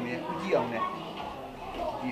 เนี่ยจี้အောင်နဲ့จี้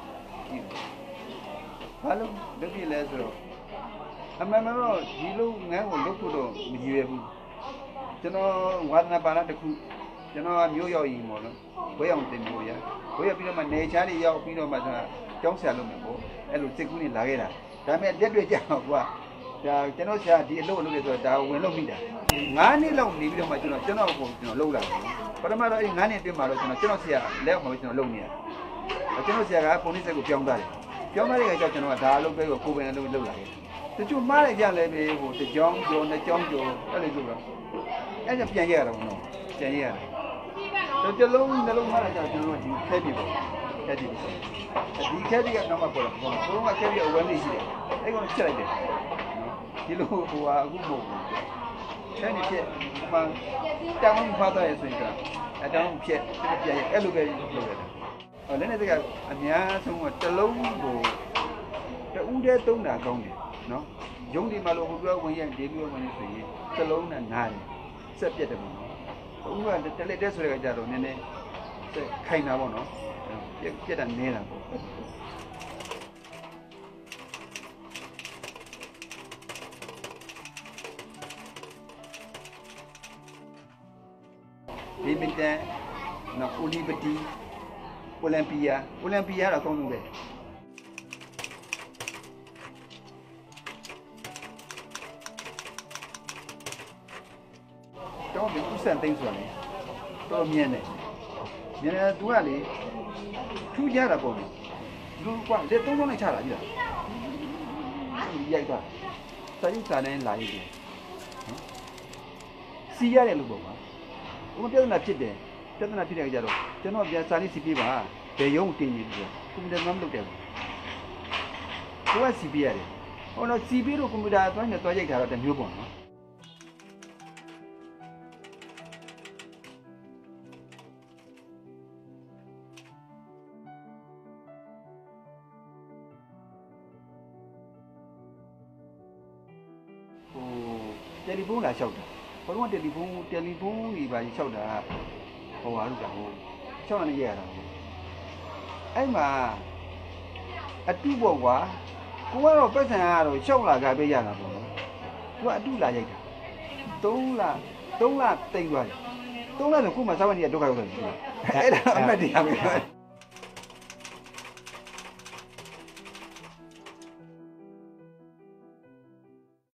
ဘာလို့လုပ်ပြလဲဆိုတော့အမှန်မှန်တော့ဒီလိုငန်းကိုလုပ်ဖို့တော့မကြည့်ရဘူးကျွန်တော်ဝါသနာပါလာတစ်ခုကျွန်တော်ကမျိုးရောက်ရင်ပေါ့နော်ဘွဲအောင်တင်လို့ရဘွဲရပြီးတော့မှနေချားတွေရောက်ပြီးတော့မှကျွန်တော်ကျောင်းဆရာလုပ်မယ်ပေါ့အဲ့လိုစစ်ကူးနေလာခဲ့တာဒါပေမဲ့လက်တွေ့ကြတော့ကွာဒါကျွန်တော်ဆရာဒီအလုပ်လုပ်တယ်ဆိုတော့ဒါဝင်လုပ်မိတာ9နှစ်လောက်နေပြီးတော့မှကျွန်တော်ကိုကျွန်တော်လုပ်လာတယ်ပထမတော့အဲ့9နှစ်အတွင်းမှာတော့ကျွန်တော်ဆရာလက်အောက်မှာပဲကျွန်တော်လုပ်နေရတယ်ကျွန်တော်ဆရာကပုံနှိပ်စက်ကိုပြောင်းသွားတယ်ပြောင်းသွားတဲ့အခါကျကျွန်တော်ကဒါအလုပ်ပဲကိုယ်ပိုင်အလုပ်လုပ်လာတယ်တချို့မှားလိုက်ကြလဲပဲဟိုတစ်ကြောင်းကျော်နှစ်ကြောင်းကျော်အဲ့လိုဆိုတော့အဲ့ဒါပြန်ရတာပေါ့နော်ပြန်ရရတယ်တလုံးနှလုံးမှားလိုက်ကြကျွန်တော်ဒီခဲပြီပေါ့ခဲပြီဒီခဲပြီကနောက်မှပေါ်လာပေါ့ဘုံကခဲပြီအဝဲလေးရှိတယ်အဲ့ကောင်ချက်လိုက်တယ်ဒီလိုဟိုဟာအခုမဟုတ်ဘူးခဲနေဖြစ်မှတောင်းဖားသွားရဆိုရင်အတောင်းဖြစ်ပြန်ရအဲ့လိုပဲလုပ်ရတယ်လက်နဲ့တကအများဆုံးကတလုံးကိုတူးတဲ့သုံးတာကောင်းတယ်နော်ရုံးဒီမှာလို့ဟိုပြောဝင်ရင်ဒီလိုဝင်နေဆိုရင်တလုံးနဲ့နားတယ်ဆက်ပြတ်တယ်ပေါ့နော်တူးကတလက်တဲ့ဆိုတဲ့ကြတော့နည်းနည်းခိုင်တာပေါ့နော်ပြတ်တာနေတာပေါ့ဒီမီတန်နော်အိုလီဘတီအိုလံပီယာတော့ကောင်းလို့ပဲတော့ဒီဥစ္စာသိမ်းဆိုတယ်တော့မြင်တယ်သူကလေထူးကြတာပေါ့လေလူကလက်သုံးလုံးနဲ့ချတာကြီးလားရိုက်သွားစာရုပ်စာနဲ့လာရည်တယ်စီးရတယ်လို့ပေါ့ကွာဘုံပြဿနာဖြစ်တဲ့ကြတော့ကျွန်တော်ပြန်စာလေးစီးပြပါဘယ်ရုံးတင်နေပြီကွန်ပျူတာမှမလုပ်တယ်ဘူးသူကစီးပြရတယ်ဟောတော့စီးပြလို့ကွန်ပျူတာအတွင်းနဲ့တွားရိုက်တာတော့တမျိုးပေါ့နော်တယ်လီဖုန်းလာလျှောက်တာဘာလို့တယ်လီဖုန်းကြီးပါလျှောက်တာဟိုဟာလို့ကဟိုလျှောက်နေရတာအဲ့မှာအတုပေါ့ကွာကိုကတော့ပတ်စံကတော့လျှောက်လာကြပဲရတာပေါ့နော်သူကအတုလာရိုက်တာ3လတိတ်သွားတယ်3လဆိုခုမှစားဝတ်နေရဒုက္ခရောက်တယ်အဲ့ဒါအမှတ်တရားပဲ